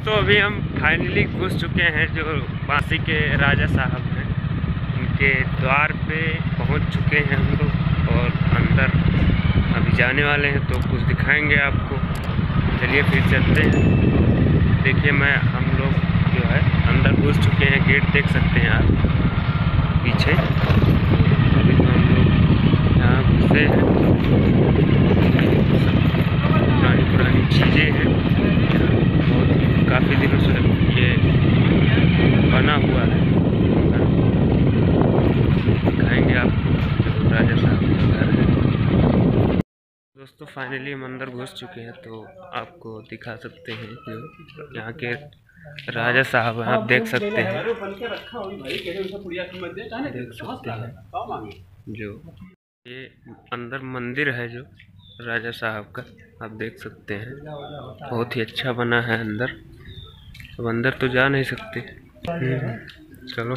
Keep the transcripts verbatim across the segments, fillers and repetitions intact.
दोस्तों अभी हम फाइनली घुस चुके हैं जो बांसी के राजा साहब हैं, उनके द्वार पे पहुंच चुके हैं हम लोग और अंदर अभी जाने वाले हैं, तो कुछ दिखाएंगे आपको। चलिए फिर चलते हैं। देखिए मैं हम लोग जो है अंदर घुस चुके हैं, गेट देख सकते हैं आप पीछे। अभी तो हम लोग यहाँ घुसे हैं, पुरानी पुरानी चीज़ें हैं, बहुत काफ़ी दिनों से ये बना हुआ है। दिखाएंगे आपको जो राजा साहब का घर है। दोस्तों फाइनली हम अंदर घुस चुके हैं, तो आपको दिखा सकते हैं जो यहाँ के राजा साहब हैं। आप देख सकते हैं देख सकते हैं जो ये अंदर मंदिर है जो राजा साहब का, आप देख सकते हैं बहुत ही अच्छा बना है अंदर। अब अंदर तो जा नहीं सकते, चलो।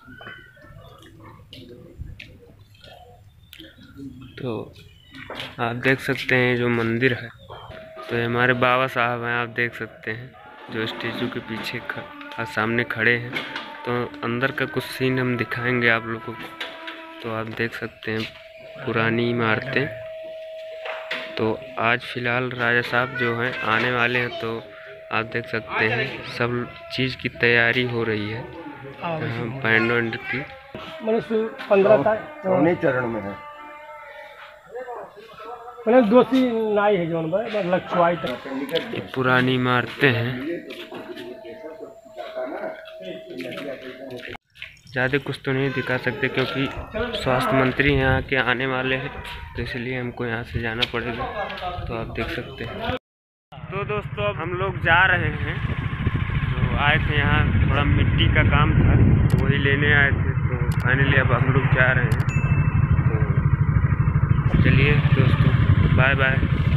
तो आप देख सकते हैं जो मंदिर है, तो ये हमारे बाबा साहब हैं, आप देख सकते हैं जो स्टेचू के पीछे ख, सामने खड़े हैं। तो अंदर का कुछ सीन हम दिखाएंगे आप लोगों को। तो आप देख सकते हैं पुरानी इमारतें। तो आज फ़िलहाल राजा साहब जो हैं आने वाले हैं, तो आप देख सकते हैं सब चीज़ की तैयारी हो रही है यहाँ बैंड वैंड की। पंद्रह चरण में है मैंने दोषी नाई है जो मतलब पुरानी इमारतें हैं। ज़्यादा कुछ तो नहीं दिखा सकते क्योंकि स्वास्थ्य मंत्री यहाँ के आने वाले हैं, तो इसलिए हमको यहाँ से जाना पड़ेगा। तो आप देख सकते हैं। तो दोस्तों अब हम लोग जा रहे हैं, तो आए थे यहाँ थोड़ा मिट्टी का काम था, तो वही लेने आए थे। तो फाइनली अब हम लोग जा रहे हैं। तो चलिए दोस्तों, बाय बाय।